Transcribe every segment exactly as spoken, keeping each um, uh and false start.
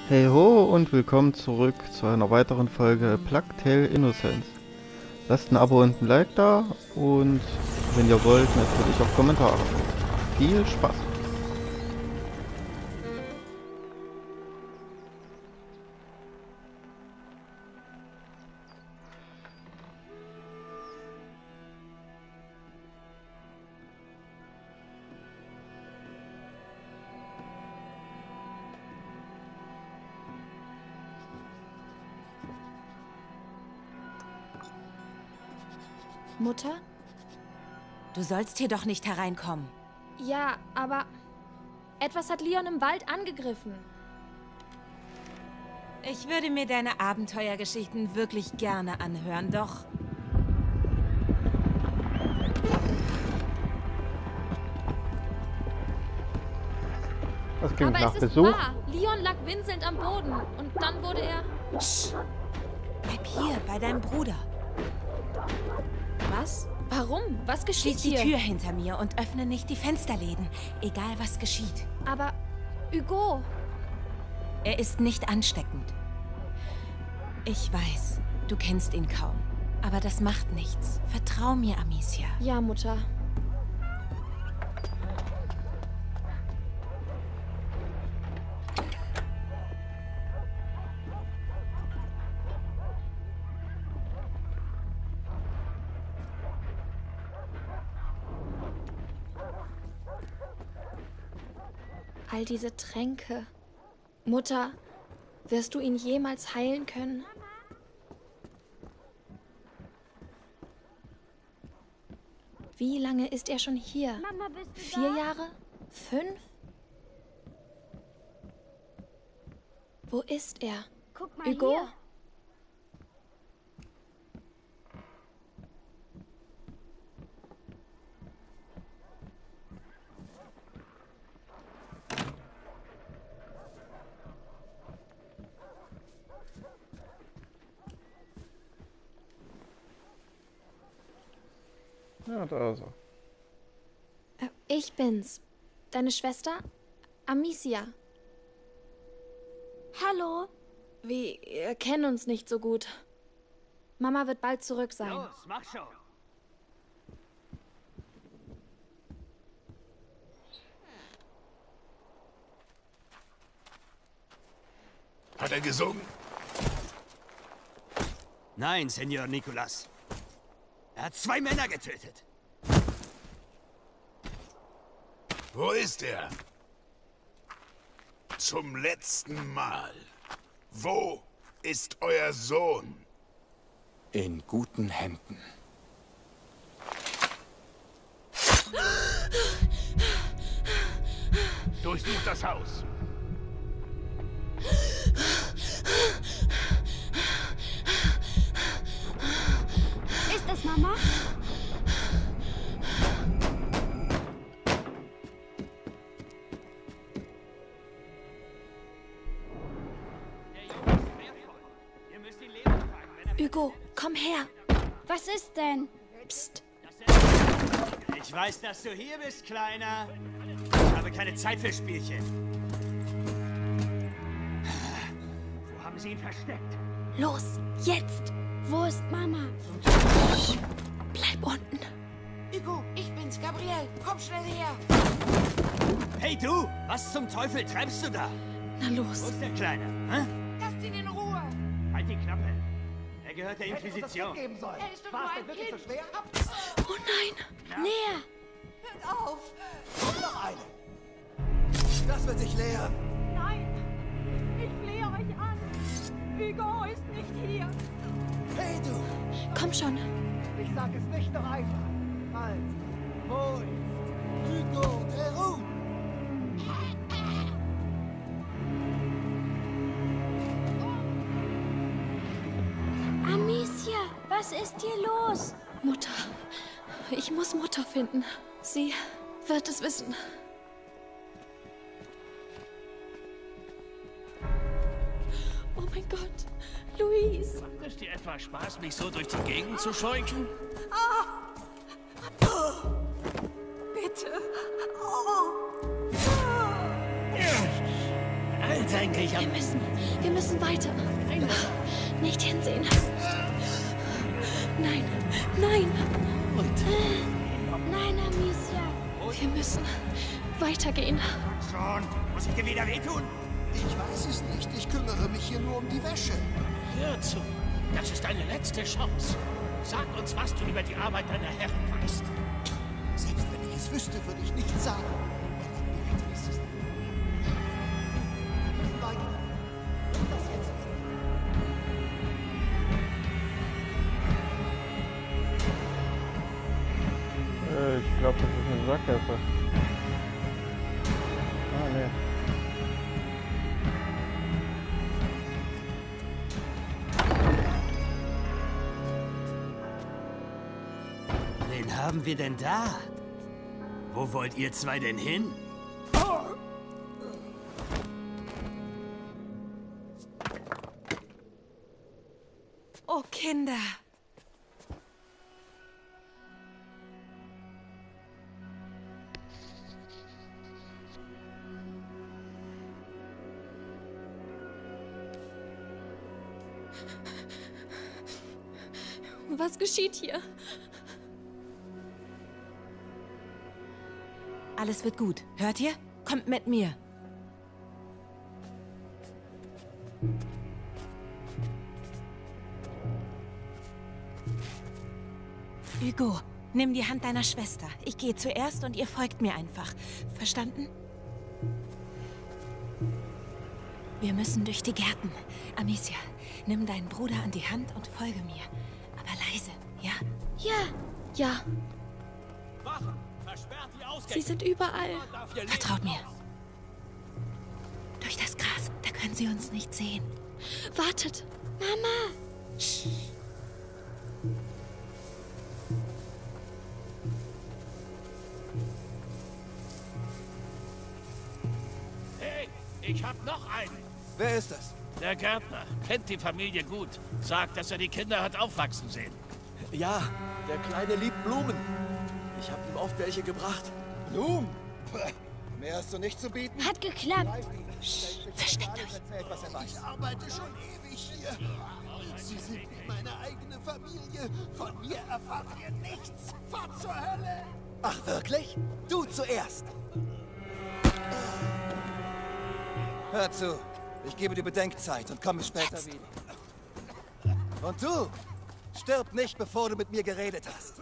Hey ho und willkommen zurück zu einer weiteren Folge Plague Tale Innocence. Lasst ein Abo und ein Like da und wenn ihr wollt natürlich auch Kommentare. Viel Spaß! Mutter? Du sollst hier doch nicht hereinkommen. Ja, aber etwas hat Leon im Wald angegriffen. Ich würde mir deine Abenteuergeschichten wirklich gerne anhören, doch... Das klingt aber nach es ist Besuch. wahr. Leon lag winselnd am Boden und dann wurde er... Psst. Bleib hier, bei deinem Bruder. Was? Warum? Was geschieht Schließ die hier? Tür hinter mir und öffne nicht die Fensterläden, egal was geschieht. Aber Hugo... Er ist nicht ansteckend. Ich weiß, du kennst ihn kaum. Aber das macht nichts. Vertrau mir, Amicia. Ja, Mutter. All diese Tränke. Mutter, wirst du ihn jemals heilen können? Wie lange ist er schon hier? Mama, bist du Vier da? Jahre? Fünf? Wo ist er? Guck mal Hugo? hier. Ja, da ist er. Äh, Ich bin's. Deine Schwester? Amicia. Hallo? Wir kennen uns nicht so gut. Mama wird bald zurück sein. Los, mach schon. Hat er gesungen? Nein, Senor Nicolas. Er hat zwei Männer getötet. Wo ist er? Zum letzten Mal. Wo ist euer Sohn? In guten Händen. Durchsucht das Haus. Ist das Mama? Ihr müsst ihn leben fragen, wenn er... Hugo, komm her. Was ist denn? Psst. Ich weiß, dass du hier bist, Kleiner. Ich habe keine Zeit für Spielchen. Wo haben sie ihn versteckt? Los, jetzt. Wo ist Mama? Bleib unten. Hugo, ich bin's, Gabriel. Komm schnell her. Hey du, was zum Teufel treibst du da? Na Wo los. ist der Kleine? Hä? Lasst ihn in Ruhe. Halt die Klappe. Er gehört der Inquisition. Er ist doch nur ein Kind. Oh nein. Näher. Hört auf. Das wird sich leeren. Nein! Ich flehe euch an! Hugo ist nicht hier! Hey du! Komm schon. Ich sag es nicht noch einmal! Halt! Wo ist... Hugo, der Ruhm! Amicia, was ist hier los? Mutter. Ich muss Mutter finden. Sie wird es wissen. Oh mein Gott. Luis. Macht es dir etwa Spaß, mich so durch die Gegend zu scheuchen? Bitte! All dein Ich hab... Wir müssen, wir müssen weiter. Nicht hinsehen. Nein, nein. Nein, Amicia. Wir müssen weitergehen. Schon. Muss ich dir wieder wehtun? Ich weiß es nicht. Ich kümmere mich hier nur um die Wäsche. Hör zu. Das ist deine letzte Chance. Sag uns, was du über die Arbeit deiner Herren weißt. Selbst wenn ich es wüsste, würde ich nichts sagen. Weiter. Das jetzt. Äh, ich glaube, das ist eine Sackgasse. Ah, ne. Wen haben wir denn da? Wo wollt ihr zwei denn hin? Oh, Kinder. Was geschieht hier? Alles wird gut. Hört ihr? Kommt mit mir. Hugo, nimm die Hand deiner Schwester. Ich gehe zuerst und ihr folgt mir einfach. Verstanden? Wir müssen durch die Gärten. Amicia, nimm deinen Bruder an die Hand und folge mir. Aber leise, ja? Ja. Ja. Wachen! Versperrt die Ausgänge! Sie sind überall. Vertraut mir. Durch das Gras, da können sie uns nicht sehen. Wartet. Mama. Shh. Hey, ich hab noch einen. Wer ist das? Der Gärtner kennt die Familie gut. Sagt, dass er die Kinder hat aufwachsen sehen. Ja, der Kleine liebt Blumen. Ich habe ihm oft welche gebracht. Blumen? Mehr hast du nicht zu bieten? Hat geklappt. Versteckt euch. Ich arbeite schon ewig hier. Sie sind wie meine eigene Familie. Von mir erfahrt ihr nichts. Fahrt zur Hölle. Ach, wirklich? Du zuerst. Hör zu. Ich gebe dir Bedenkzeit und komme später Jetzt. wieder. Und du? Stirb nicht, bevor du mit mir geredet hast.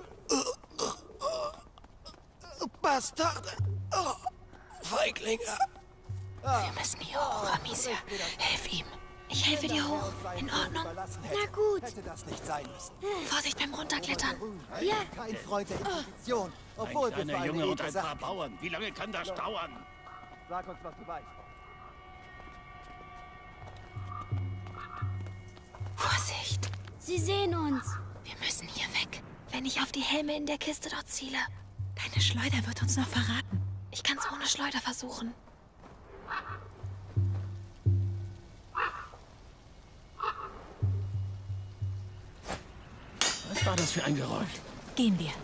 Bastarde! Oh, Feiglinge! Wir müssen hier hoch, Amicia. Hilf ihm. Ich helfe dir hoch. In Ordnung? Na gut. Hätte das nicht sein müssen. Vorsicht beim Runterklettern. Ja. Kein Freund der Inquisition, Ein obwohl wir für kleiner eine Junge und edle ein Sache paar Bauern. Wie lange kann das dauern? Sag uns, was du weißt. Vorsicht. Sie sehen uns. Wir müssen hier weg. Wenn ich auf die Helme in der Kiste dort ziele. Deine Schleuder wird uns noch verraten. Ich kann's ohne Schleuder versuchen. Was war das für ein Geräusch? Gehen wir.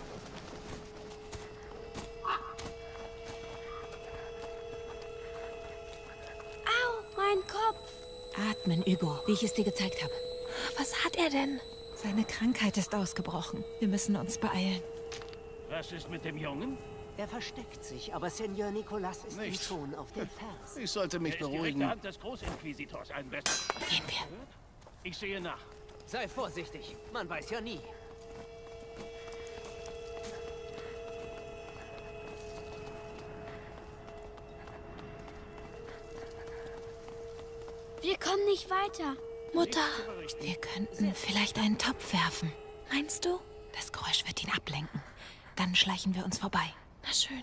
Au, mein Kopf. Atmen, Hugo, wie ich es dir gezeigt habe. Was hat er denn? Seine Krankheit ist ausgebrochen. Wir müssen uns beeilen. Was ist mit dem Jungen? Er versteckt sich, aber Senior Nicolas ist ihm Nicht. schon auf den Fersen. Ich sollte mich Er ist die beruhigen. rechte Hand des Großinquisitors ein Besser. Gehen wir. Ich sehe nach. Sei vorsichtig, man weiß ja nie. Wir kommen nicht weiter. Mutter. Wir könnten vielleicht einen Topf werfen. Meinst du? Das Geräusch wird ihn ablenken. Dann schleichen wir uns vorbei. Na schön.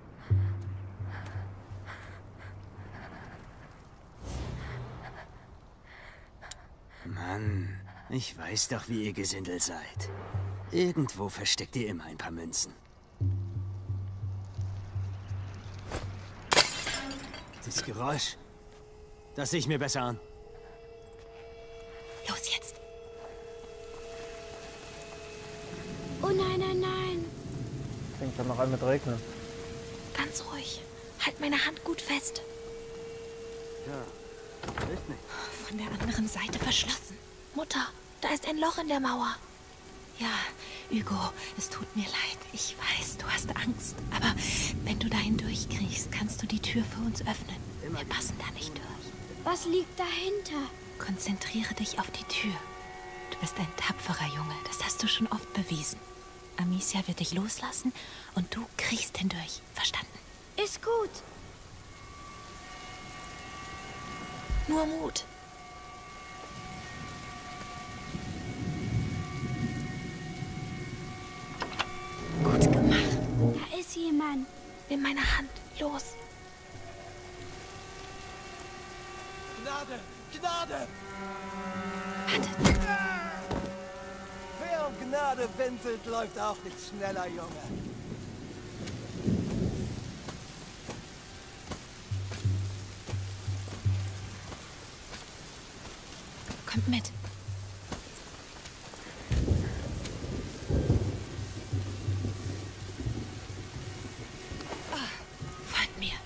Mann, ich weiß doch, wie ihr Gesindel seid. Irgendwo versteckt ihr immer ein paar Münzen. Das Geräusch, das sehe ich mir besser an. Los jetzt. Oh nein, nein, nein. Fängt dann noch an mit Regnen. Ganz ruhig. Halt meine Hand gut fest. Ja, Von der anderen Seite verschlossen. Mutter, da ist ein Loch in der Mauer. Ja, Hugo, es tut mir leid. Ich weiß, du hast Angst. Aber wenn du da hindurchkriegst, kannst du die Tür für uns öffnen. Wir passen da nicht durch. Was liegt dahinter? Konzentriere dich auf die Tür. Du bist ein tapferer Junge. Das hast du schon oft bewiesen. Amicia wird dich loslassen und du kriegst hindurch. Verstanden? Ist gut. Nur Mut. Gut gemacht. Da ist jemand. Nimm meine Hand. Los. Gnade! Gnade! Wartet. Wer um Gnade winselt, läuft auch nicht schneller, Junge. Kommt mit. Folgt mir.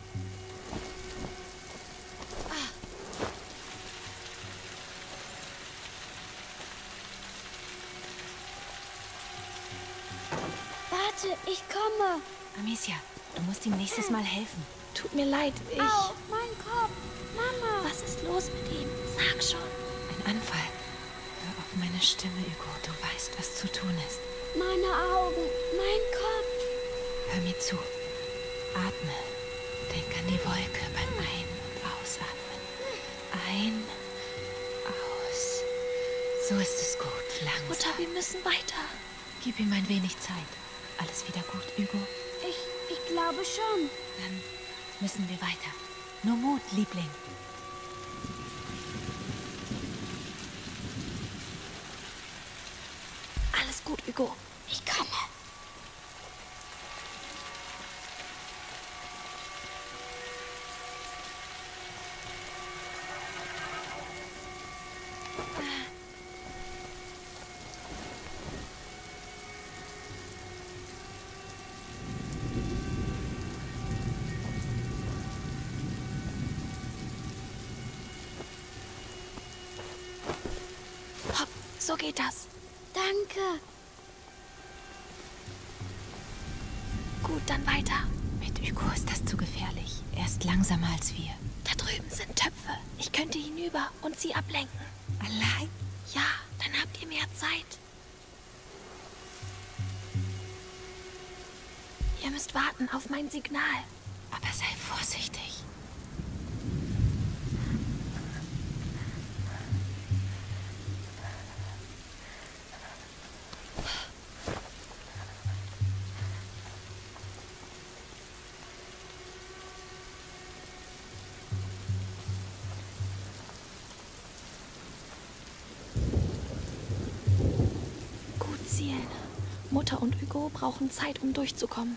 Warte, ich komme. Amicia, du musst ihm nächstes Mal helfen. Tut mir leid, ich... Au, mein Kopf. Mama. Was ist los mit ihm? Sag schon. Ein Anfall. Hör auf meine Stimme, Hugo. Du weißt, was zu tun ist. Meine Augen, mein Kopf. Hör mir zu. Atme. Denk an die Wolke beim Ein- und Ausatmen. Ein, aus. So ist es gut. Langsam. Mutter, wir müssen weiter. Gib ihm ein wenig Zeit. Alles wieder gut, Hugo? Ich, ich glaube schon. Dann müssen wir weiter. Nur Mut, Liebling. Alles gut, Hugo. Ich komme. Hopp, so geht das. Danke. Gut, dann weiter. Mit Hugo ist das zu gefährlich. Er ist langsamer als wir. Da drüben sind Töpfe. Ich könnte hinüber und sie ablenken. Allein? Ja, dann habt ihr mehr Zeit. Ihr müsst warten auf mein Signal. Aber sei vorsichtig. Gut zielen. Mutter und Hugo brauchen Zeit, um durchzukommen.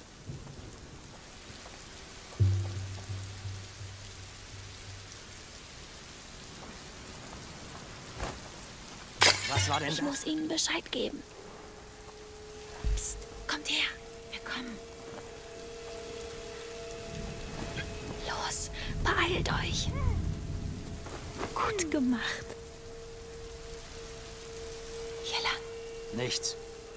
Was war denn Ich das? muss ihnen Bescheid geben. Psst, kommt her. Wir kommen. Los, beeilt euch. Gut gemacht. Hier lang. Nichts.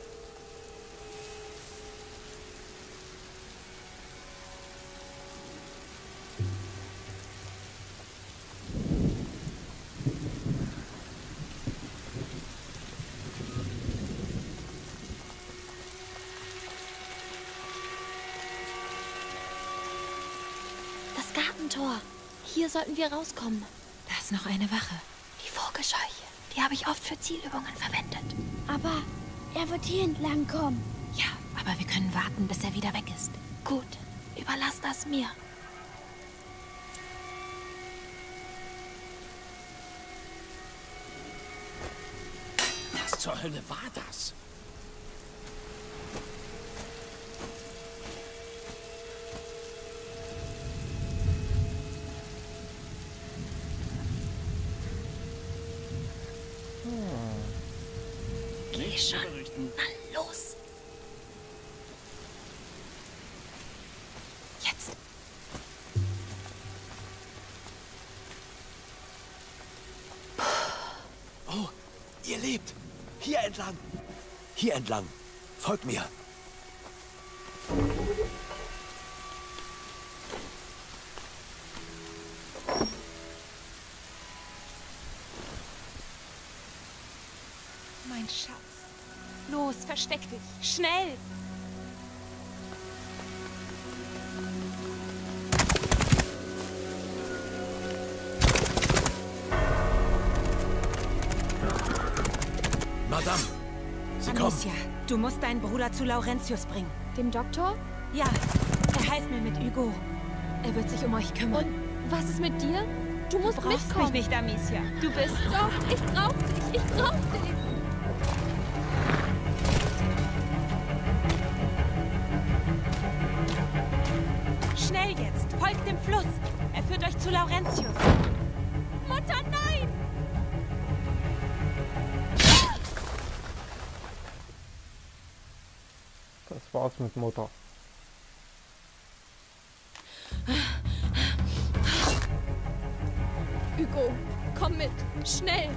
Das Gartentor. Hier sollten wir rauskommen. Da ist noch eine Wache. Die Vogelscheuche. Die habe ich oft für Zielübungen verwendet. Aber er wird hier entlang kommen. Ja, aber wir können warten, bis er wieder weg ist. Gut, überlass das mir. Was zur Hölle war das? Geh schon. Na los. Jetzt. Hier entlang. Hier entlang. Folgt mir. Mein Schatz. Los, versteck dich. Schnell! Madame, Sie kommen. Amicia, du musst deinen Bruder zu Laurentius bringen. Dem Doktor? Ja, er half mir mit Hugo. Er wird sich um euch kümmern. Und was ist mit dir? Du musst Du brauchst mitkommen. mich nicht, Amicia. Du bist... Doch, ich brauch dich. Ich brauch dich. Schnell jetzt, folgt dem Fluss. Er führt euch zu Laurentius. Mutter, nein! Das war's mit Mutter. Hugo, komm mit. Schnell.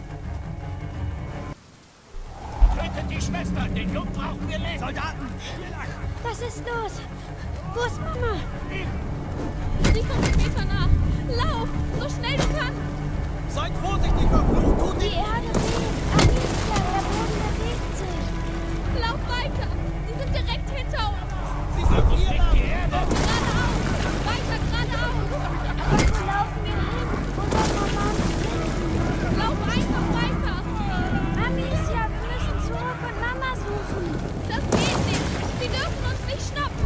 Tötet die Schwester! Den Jungen brauchen wir leben! Soldaten! Was ist los? Wo ist Mama? Sie kommt später nach. Lauf, so schnell du kannst. Seid vorsichtig, verflucht! Tut Die Erde bebt. Amicia, der Boden bewegt sich. Lauf weiter. Sie sind direkt hinter uns. Sie sind hier lang! Die Erde! Geradeaus. Weiter geradeaus. Wo laufen wir hin? Wo soll Mama uns finden? Lauf einfach weiter. Amicia, wir müssen zurück und Mama suchen. Das geht nicht. Sie dürfen uns nicht schnappen.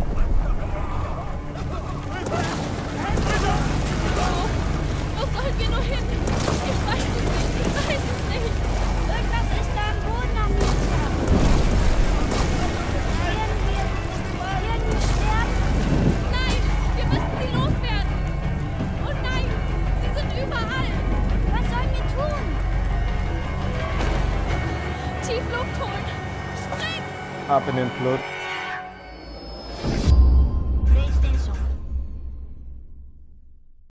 Wo? Wo sollen wir nur hin? Ich weiß es nicht. Ich weiß es nicht. Irgendwas ist da am Boden, Amicia. Werden wir irgendwie sterben? Nein, wir müssen sie loswerden. Oh nein, sie sind überall. Was sollen wir tun? Tief Luft holen. Spring! Ab in den Fluss.